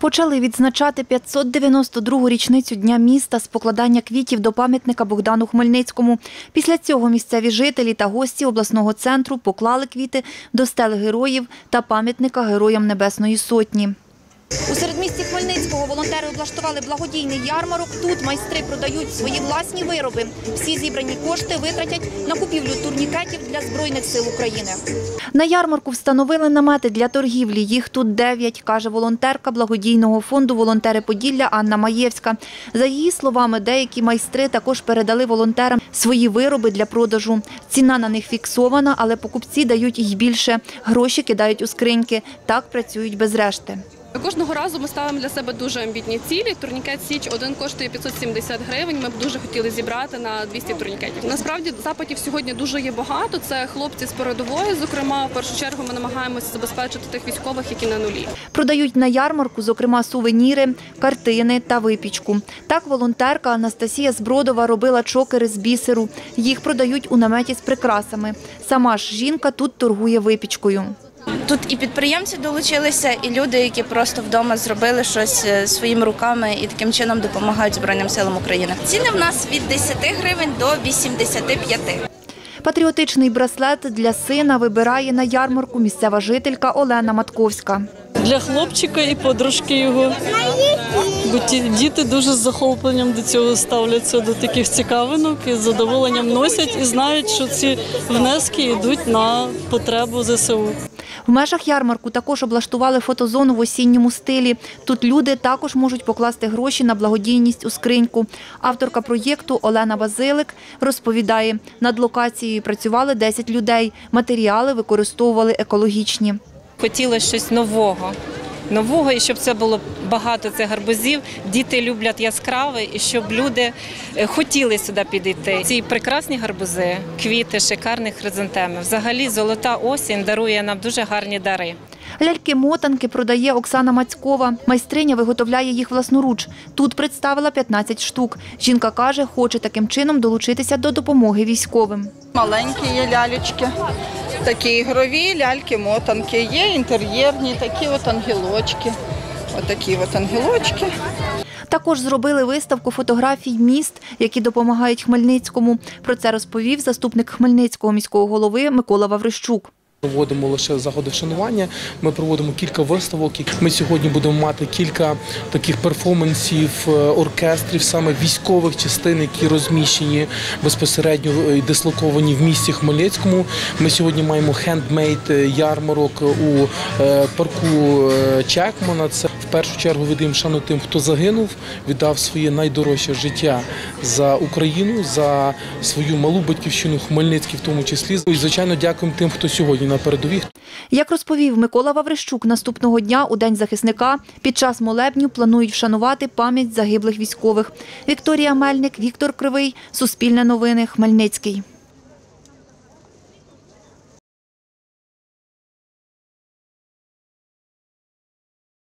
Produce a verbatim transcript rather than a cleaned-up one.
Почали відзначати п'ятсот дев'яносто другу річницю Дня міста з покладання квітів до пам'ятника Богдану Хмельницькому. Після цього місцеві жителі та гості обласного центру поклали квіти до стели героїв та пам'ятника Героям Небесної Сотні. У середмісті Хмельницького волонтери облаштували благодійний ярмарок. Тут майстри продають свої власні вироби. Всі зібрані кошти витратять на купівлю турнікетів для Збройних сил України. На ярмарку встановили намети для торгівлі. Їх тут дев'ять, каже волонтерка благодійного фонду «Волонтери Поділля» Анна Маєвська. За її словами, деякі майстри також передали волонтерам свої вироби для продажу. Ціна на них фіксована, але покупці дають їх більше. Гроші кидають у скриньки. Так працюють без решти. Кожного разу ми ставимо для себе дуже амбітні цілі. Турнікет «Січ» один коштує п'ятсот сімдесят гривень. Ми б дуже хотіли зібрати на двісті турнікетів. Насправді запитів сьогодні дуже є багато. Це хлопці з передової, зокрема, в першу чергу ми намагаємося забезпечити тих військових, які на нулі. Продають на ярмарку, зокрема, сувеніри, картини та випічку. Так волонтерка Анастасія Збродова робила чокери з бісеру. Їх продають у наметі з прикрасами. Сама ж жінка тут торгує випічкою. Тут і підприємці долучилися, і люди, які просто вдома зробили щось своїми руками і таким чином допомагають Збройним силам України. Ціни в нас від десяти гривень до вісімдесяти п'яти. Патріотичний браслет для сина вибирає на ярмарку місцева жителька Олена Матковська. Для хлопчика і подружки його, бо ті діти дуже з захопленням до цього ставляться, до таких цікавинок, і з задоволенням носять і знають, що ці внески йдуть на потребу зе се у. В межах ярмарку також облаштували фотозону в осінньому стилі. Тут люди також можуть покласти гроші на благодійність у скриньку. Авторка проєкту Олена Базилик розповідає, над локацією працювали десять людей. Матеріали використовували екологічні. Хотілося щось нового. Нового, і щоб це було багато цих гарбузів. Діти люблять яскраве, і щоб люди хотіли сюди підійти. Ці прекрасні гарбузи, квіти, шикарні хризантеми. Взагалі золота осінь дарує нам дуже гарні дари. Ляльки-мотанки продає Оксана Мацькова. Майстриня виготовляє їх власноруч. Тут представила п'ятнадцять штук. Жінка каже, хоче таким чином долучитися до допомоги військовим. Маленькі є лялечки, такі ігрові ляльки-мотанки, є інтер'єрні, такі от ангелочки, отакі от ангелочки. Також зробили виставку фотографій міст, які допомагають Хмельницькому. Про це розповів заступник Хмельницького міського голови Микола Ваврищук. Проводимо лише заходи вшанування, ми проводимо кілька виставок. Ми сьогодні будемо мати кілька таких перформансів, оркестрів, саме військових частин, які розміщені безпосередньо і дислоковані в місті Хмельницькому. Ми сьогодні маємо хендмейд ярмарок у парку Чекмана. Це в першу чергу віддаємо шану тим, хто загинув, віддав своє найдорожче життя за Україну, за свою малу батьківщину, Хмельницький в тому числі. І, звичайно, дякуємо тим, хто сьогодні на передовій. Як розповів Микола Ваврищук, наступного дня у День захисника під час молебню планують вшанувати пам'ять загиблих військових. Вікторія Мельник, Віктор Кривий, Суспільне новини, Хмельницький.